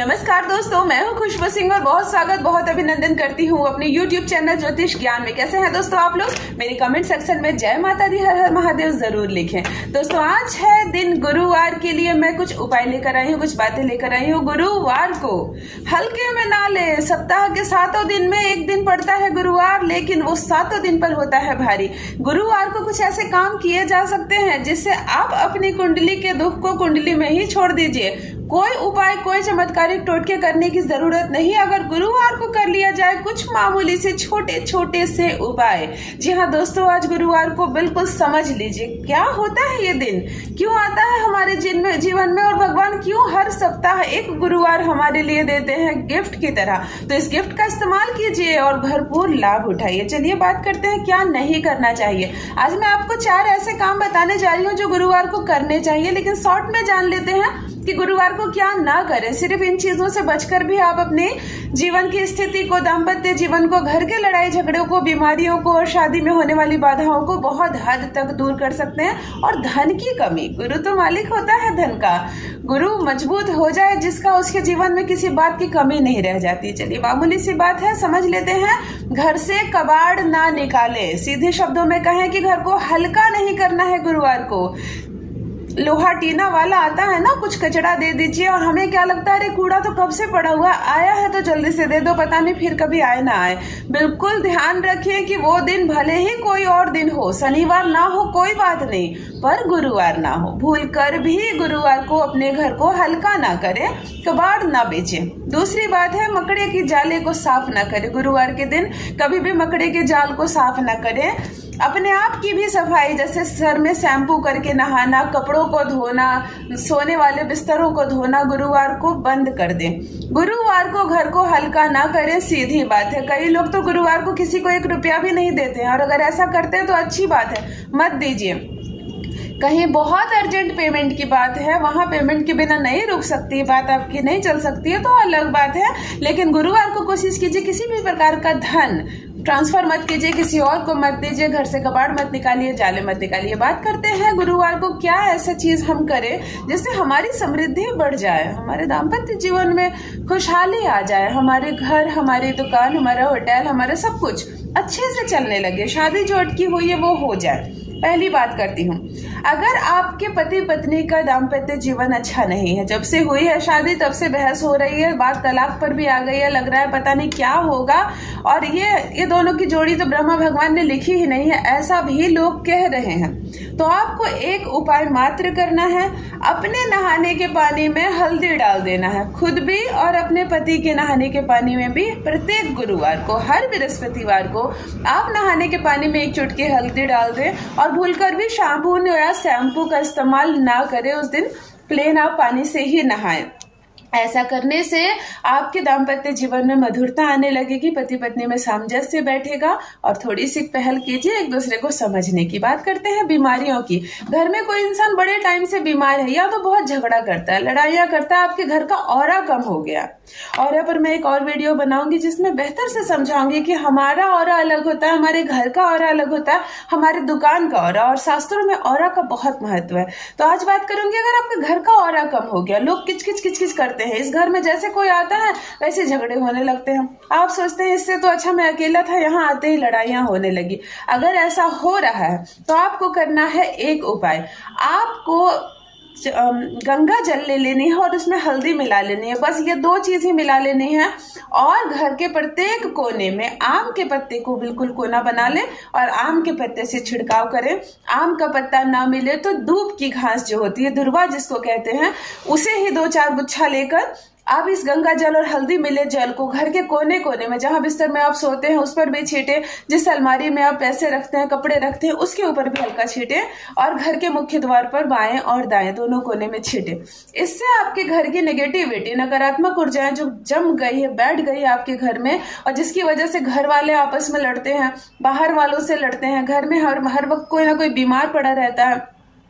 नमस्कार दोस्तों, मैं हूं खुशबू सिंह और बहुत स्वागत, बहुत अभिनंदन करती हूं अपने YouTube चैनल ज्योतिष ज्ञान में। कैसे हैं दोस्तों आप लोग? मेरे कमेंट सेक्शन में जय माता दी, हर हर महादेव जरूर लिखें। दोस्तों आज है दिन गुरुवार के लिए मैं कुछ उपाय लेकर आई हूँ, कुछ बातें लेकर आई हूँ। गुरुवार को हल्के में ना ले। सप्ताह के 7 दिन में एक दिन पड़ता है गुरुवार, लेकिन वो 7 दिन पर होता है भारी। गुरुवार को कुछ ऐसे काम किए जा सकते हैं जिससे आप अपनी कुंडली के दुख को कुंडली में ही छोड़ दीजिए। कोई उपाय, कोई चमत्कारिक टोटके करने की जरूरत नहीं। अगर गुरुवार को कर लिया जाए कुछ मामूली से छोटे छोटे से उपाय। जी हाँ दोस्तों, आज गुरुवार को बिल्कुल समझ लीजिए क्या होता है ये दिन, क्यों आता है हमारे जीवन में और भगवान क्यों हर सप्ताह एक गुरुवार हमारे लिए देते हैं गिफ्ट की तरह। तो इस गिफ्ट का इस्तेमाल कीजिए और भरपूर लाभ उठाइए। चलिए बात करते हैं क्या नहीं करना चाहिए। आज मैं आपको 4 ऐसे काम बताने जा रही हूँ जो गुरुवार को करने चाहिए, लेकिन शॉर्ट में जान लेते हैं कि गुरुवार को क्या ना करें। सिर्फ इन चीजों से बचकर भी आप अपने जीवन की स्थिति को, दाम्पत्य जीवन को, घर के लड़ाई झगड़ों को, बीमारियों को और शादी में होने वाली बाधाओं को बहुत हद तक दूर कर सकते हैं। और धन की कमी, गुरु तो मालिक होता है धन का। गुरु मजबूत हो जाए जिसका, उसके जीवन में किसी बात की कमी नहीं रह जाती। चलिए मामूली सी बात है, समझ लेते हैं। घर से कबाड़ ना निकाले। सीधे शब्दों में कहें कि घर को हल्का नहीं करना है गुरुवार को। लोहा टीना वाला आता है ना, कुछ कचरा दे दीजिए और हमें क्या लगता है अरे कूड़ा तो कब से पड़ा हुआ, आया है तो जल्दी से दे दो, पता नहीं फिर कभी आए ना आए। बिल्कुल ध्यान रखिए कि वो दिन भले ही कोई और दिन हो, शनिवार ना हो कोई बात नहीं, पर गुरुवार ना हो। भूल कर भी गुरुवार को अपने घर को हल्का ना करें, कबाड़ ना बेचे। दूसरी बात है, मकड़े की जाले को साफ ना करें। गुरुवार के दिन कभी भी मकड़े के जाल को साफ ना करें। अपने आप की भी सफाई, जैसे सर में शैम्पू करके नहाना, कपड़ों को धोना, सोने वाले बिस्तरों को धोना, गुरुवार को बंद कर दें। गुरुवार को घर को हल्का ना करें, सीधी बात है। कई लोग तो गुरुवार को किसी को 1 रुपया भी नहीं देते हैं, और अगर ऐसा करते हैं तो अच्छी बात है, मत दीजिए। कहीं बहुत अर्जेंट पेमेंट की बात है, वहां पेमेंट के बिना नहीं रुक सकती, बात आपकी नहीं चल सकती है तो अलग बात है। लेकिन गुरुवार को कोशिश कीजिए किसी भी प्रकार का धन ट्रांसफर मत कीजिए, किसी और को मत दीजिए, घर से कबाड़ मत निकालिए, जाले मत निकालिए। बात करते हैं गुरुवार को क्या ऐसा चीज हम करें जिससे हमारी समृद्धि बढ़ जाए, हमारे दाम्पत्य जीवन में खुशहाली आ जाए, हमारे घर, हमारी दुकान, हमारा होटल, हमारा सब कुछ अच्छे से चलने लगे, शादी जो अटकी हुई है वो हो जाए। पहली बात करती हूँ, अगर आपके पति पत्नी का दाम्पत्य जीवन अच्छा नहीं है, जब से हुई है शादी तब से बहस हो रही है, बात तलाक पर भी आ गई है, लग रहा है पता नहीं क्या होगा, और ये दोनों की जोड़ी तो ब्रह्मा भगवान ने लिखी ही नहीं है, ऐसा भी लोग कह रहे हैं। तो आपको एक उपाय मात्र करना है, अपने नहाने के पानी में हल्दी डाल देना है, खुद भी और अपने पति के नहाने के पानी में भी। प्रत्येक गुरुवार को, हर बृहस्पतिवार को आप नहाने के पानी में 1 चुटकी हल्दी डाल दें, और भूलकर भी साबुन या शैम्पू का इस्तेमाल ना करें। उस दिन प्लेन आप पानी से ही नहाएं। ऐसा करने से आपके दाम्पत्य जीवन में मधुरता आने लगेगी, पति पत्नी में सामंजस्य बैठेगा, और थोड़ी सी पहल कीजिए एक दूसरे को समझने की। बात करते हैं बीमारियों की। घर में कोई इंसान बड़े टाइम से बीमार है, या तो बहुत झगड़ा करता है, लड़ाइयां करता है, आपके घर का ऑरा कम हो गया। ऑरा पर मैं एक और वीडियो बनाऊंगी जिसमें बेहतर से समझाऊंगी कि हमारा ऑरा अलग होता है, हमारे घर का ऑरा अलग होता है, हमारे दुकान का ऑरा, और शास्त्रों में ऑरा का बहुत महत्व है। तो आज बात करूंगी, अगर आपके घर का ऑरा कम हो गया, लोग किचकिच किचकिच करते हैं, इस घर में जैसे कोई आता है वैसे झगड़े होने लगते हैं, आप सोचते हैं इससे तो अच्छा मैं अकेला था, यहाँ आते ही लड़ाइयां होने लगी। अगर ऐसा हो रहा है तो आपको करना है एक उपाय। आपको गंगा जल ले लेनी है और उसमें हल्दी मिला लेनी है, बस ये 2 चीज ही मिला लेनी है। और घर के प्रत्येक कोने में आम के पत्ते को बिल्कुल कोना बना लें और आम के पत्ते से छिड़काव करें। आम का पत्ता ना मिले तो दूब की घास जो होती है, दुर्वा जिसको कहते हैं, उसे ही 2-4 गुच्छा लेकर आप इस गंगा जल और हल्दी मिले जल को घर के कोने कोने में, जहां बिस्तर में आप सोते हैं उस पर भी छींटे, जिस अलमारी में आप पैसे रखते हैं, कपड़े रखते हैं, उसके ऊपर भी हल्का छींटे, और घर के मुख्य द्वार पर बाएं और दाएं दोनों कोने में छींटे। इससे आपके घर की नेगेटिविटी, नकारात्मक ऊर्जाएं जो जम गई है, बैठ गई है आपके घर में, और जिसकी वजह से घर वाले आपस में लड़ते हैं, बाहर वालों से लड़ते हैं, घर में हर वक्त कोई ना कोई बीमार पड़ा रहता है,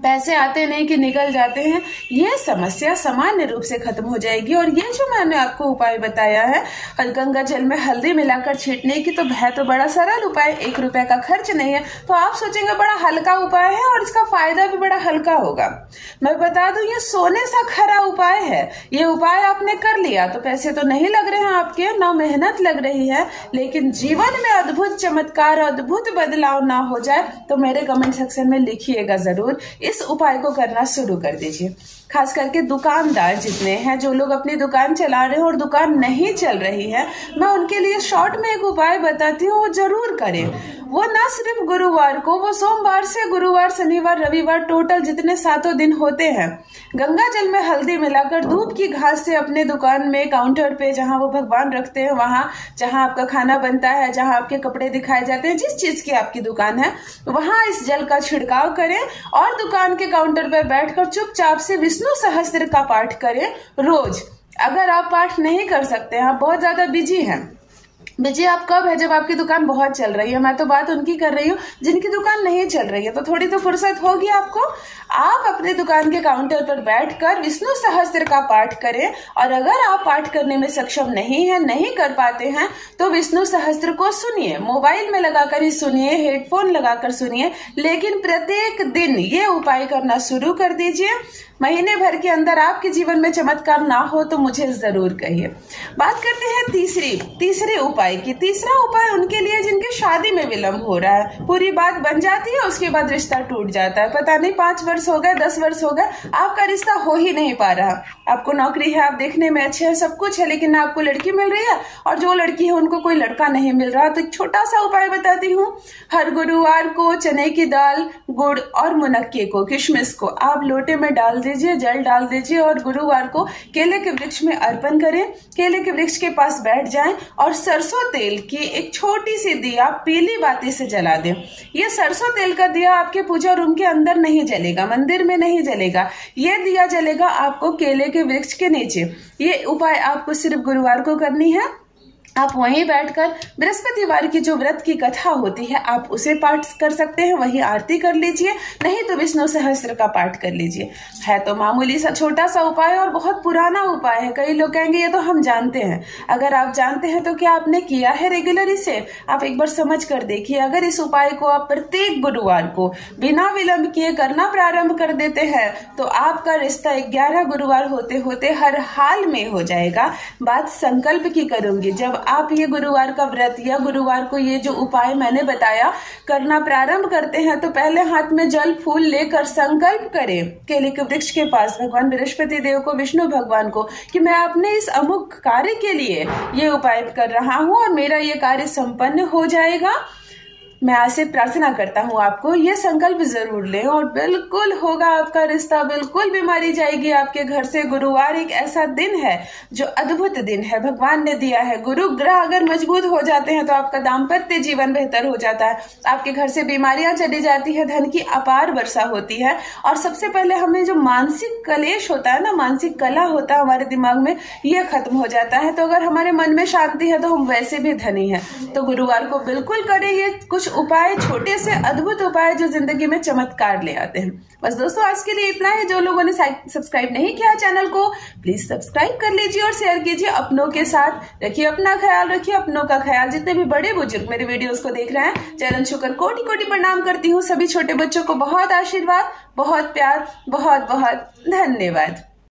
पैसे आते नहीं कि निकल जाते हैं, ये समस्या सामान्य रूप से खत्म हो जाएगी। और ये जो मैंने आपको उपाय बताया है गंगा जल में हल्दी मिलाकर छींटने की, तो है तो बड़ा सरल उपाय, 1 रुपए का खर्च नहीं है। तो आप सोचेंगे बड़ा हल्का उपाय है और इसका फायदा भी बड़ा हल्का होगा। मैं बता दूं ये सोने सा खरा उपाय है। ये उपाय आपने कर लिया तो पैसे तो नहीं लग रहे हैं आपके, ना मेहनत लग रही है, लेकिन जीवन में अद्भुत चमत्कार, अद्भुत बदलाव ना हो जाए तो मेरे कमेंट सेक्शन में लिखिएगा जरूर। इस उपाय को करना शुरू कर दीजिए। खास करके दुकानदार जितने हैं, जो लोग अपनी दुकान चला रहे हैं और दुकान नहीं चल रही है, मैं उनके लिए शॉर्ट में एक उपाय बताती हूँ, वो जरूर करें। वो ना सिर्फ गुरुवार को, वो सोमवार से गुरुवार, शनिवार, रविवार, टोटल जितने 7 दिन होते हैं, गंगा जल में हल्दी मिलाकर धूप की घास से अपने दुकान में काउंटर पे, जहां वो भगवान रखते हैं, वहां जहां आपका खाना बनता है, जहां आपके कपड़े दिखाए जाते हैं, जिस चीज की आपकी दुकान है, वहां इस जल का छिड़काव करें और दुकान के काउंटर पर बैठकर चुपचाप से विष्णु सहस्त्र का पाठ करें रोज। अगर आप पाठ नहीं कर सकते, आप बहुत ज्यादा बिजी हैं, बिजी आप कब है? जब आपकी दुकान बहुत चल रही है। मैं तो बात उनकी कर रही हूँ जिनकी दुकान नहीं चल रही है, तो थोड़ी तो फुर्सत होगी आपको। आप अपने दुकान के काउंटर पर बैठकर विष्णु सहस्त्र का पाठ करें। और अगर आप पाठ करने में सक्षम नहीं है, नहीं कर पाते हैं, तो विष्णु सहस्त्र को सुनिए, मोबाइल में लगाकर ही सुनिए, हेडफोन लगाकर सुनिए, लेकिन प्रत्येक दिन ये उपाय करना शुरू कर दीजिए। महीने भर के अंदर आपके जीवन में चमत्कार ना हो तो मुझे जरूर कहिए। बात करते हैं तीसरे उपाय की। तीसरा उपाय उनके लिए जिनकी शादी में विलंब हो रहा है, पूरी बात बन जाती है, उसके बाद रिश्ता टूट जाता है। पता नहीं 5 वर्ष हो गए, 10 वर्ष हो गए, आपका रिश्ता हो ही नहीं पा रहा। आपको नौकरी है, आप देखने में अच्छे हैं, सब कुछ है, लेकिन ना आपको लड़की मिल रही है और जो लड़की है उनको कोई लड़का नहीं मिल रहा। तो एक छोटा सा उपाय बताती हूँ। हर गुरुवार को चने की दाल, गुड़ और मुनक्के को, किशमिश को आप लोटे में डाल दीजिए, जल डाल दीजिए और गुरुवार को केले के वृक्ष में अर्पण करें। केले के वृक्ष के पास बैठ जाएं और सरसों तेल की एक छोटी सी दिया पीली बाती से जला दें। ये सरसों तेल का दिया आपके पूजा रूम के अंदर नहीं जलेगा, मंदिर में नहीं जलेगा, ये दिया जलेगा आपको केले के वृक्ष के नीचे। ये उपाय आपको सिर्फ गुरुवार को करनी है। आप वहीं बैठकर बृहस्पतिवार की जो व्रत की कथा होती है, आप उसे पाठ कर सकते हैं, वही आरती कर लीजिए, नहीं तो विष्णु सहस्त्र का पाठ कर लीजिए। है तो मामूली सा छोटा सा उपाय और बहुत पुराना उपाय है। कई लोग कहेंगे ये तो हम जानते हैं। अगर आप जानते हैं तो क्या आपने किया है रेगुलर इसे? आप एक बार समझ कर देखिए। अगर इस उपाय को आप प्रत्येक गुरुवार को बिना विलंब किए करना प्रारंभ कर देते हैं तो आपका रिश्ता 11 गुरुवार होते होते हर हाल में हो जाएगा। बात संकल्प की करूंगी। जब आप ये गुरुवार का व्रत या गुरुवार को ये जो उपाय मैंने बताया करना प्रारंभ करते हैं, तो पहले हाथ में जल फूल लेकर संकल्प करें केले के वृक्ष के पास भगवान बृहस्पति देव को, विष्णु भगवान को, कि मैं अपने इस अमुक कार्य के लिए ये उपाय कर रहा हूं और मेरा ये कार्य संपन्न हो जाएगा। मैं आपसे प्रार्थना करता हूँ आपको ये संकल्प जरूर लें और बिल्कुल होगा आपका रिश्ता, बिल्कुल बीमारी जाएगी आपके घर से। गुरुवार एक ऐसा दिन है जो अद्भुत दिन है, भगवान ने दिया है। गुरु ग्रह अगर मजबूत हो जाते हैं तो आपका दाम्पत्य जीवन बेहतर हो जाता है, आपके घर से बीमारियां चली जाती है, धन की अपार वर्षा होती है। और सबसे पहले हमें जो मानसिक कलेश होता है ना, मानसिक कला होता है हमारे दिमाग में, ये खत्म हो जाता है। तो अगर हमारे मन में शांति है तो हम वैसे भी धनी है। तो गुरुवार को बिल्कुल करें ये कुछ उपाय, छोटे से अद्भुत उपाय जो जिंदगी में चमत्कार ले आते हैं। बस दोस्तों आज के लिए इतना ही। जो लोगों ने सब्सक्राइब नहीं किया चैनल को, प्लीज सब्सक्राइब कर लीजिए और शेयर कीजिए अपनों के साथ। रखिए अपना ख्याल, रखिए अपनों का ख्याल। जितने भी बड़े बुजुर्ग मेरे वीडियोस को देख रहे हैं, चरण छूकर कोटि कोटि प्रणाम करती हूँ। सभी छोटे बच्चों को बहुत आशीर्वाद, बहुत प्यार, बहुत बहुत धन्यवाद।